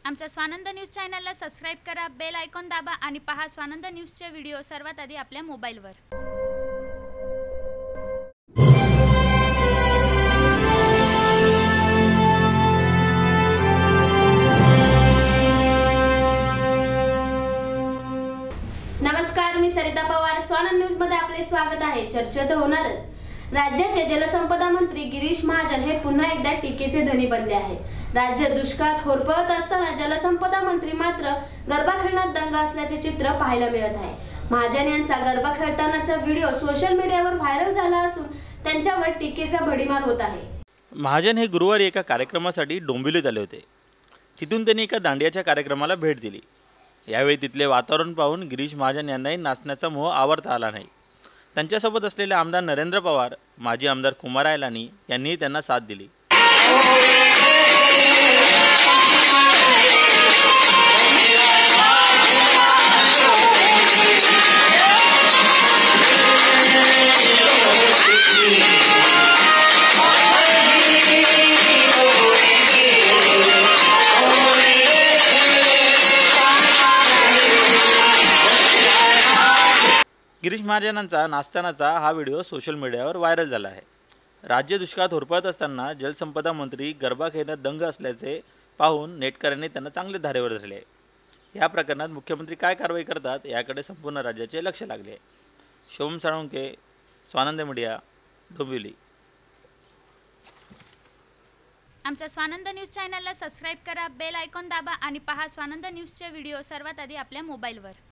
आमच्या स्वानंद न्यूज चॅनलला सबस्क्राइब करा, बेल आयकॉन दाबा आणि पहा स्वानंद न्यूजचे व्हिडिओ सर्वात आधी आपल्या मोबाईलवर। नमस्कार, मी सरिता पवार। स्वानंद न्यूज मध्ये आपले स्वागत आहे। चर्चा तर होणारच। राज्याचे जलसंपदा मंत्री गिरीश महाजन हे पुन्हा एकदा टीकेचे धनी बनले आहेत। राज्य दुष्काळात होरपळत असताना जलसंपदा मंत्री मात्र गरबा खेळण्यात दंग असल्याचे चित्र पाहायला मिळत आहे। महाजन यांचा गरबा खेळतानाचा व्हिडिओ सोशल मीडियावर व्हायरल झाला असून त्यांच्यावर टीकेचा भडीमार होत आहे। महाजन हे गुरुवारी एका कार्यक्रमासाठी डोंबिवलीत आले होते। तिथून त्यांनी एका दांडियाच्या कार्यक्रमाला भेट दिली। यावेळी तिथले वातावरण पाहून गिरीश महाजन यांनाही नाचण्याचा मोह आवरता आला नाही। त्यांच्यासोबत असलेले आमदार नरेंद्र पवार, माजी आमदार कुमार आयलानी यांनी त्यांना साथ दिली। गिरीश महाजनांचा नाचतानाचा हा व्हिडिओ सोशल मीडियावर व्हायरल झाला आहे। राज्य दुष्काळात होरपळत असताना जलसंपदा मंत्री गरबा खेळण्यात दंग असल्याचे पाहून नेटकऱ्यांनी त्यांना चांगले धारेवर धरले। या प्रकरणात मुख्यमंत्री काय कारवाई करतात याकडे संपूर्ण राज्याचे लक्ष लागले आहे। शोभम साळुंके, स्वानंद मीडिया, डोंबिवली। आमच्या स्वानंद न्यूज चॅनलला सबस्क्राइब करा, बेल आयकॉन दाबा आणि पहा स्वानंद न्यूजचे व्हिडिओ सर्वात आधी आपल्या मोबाईलवर।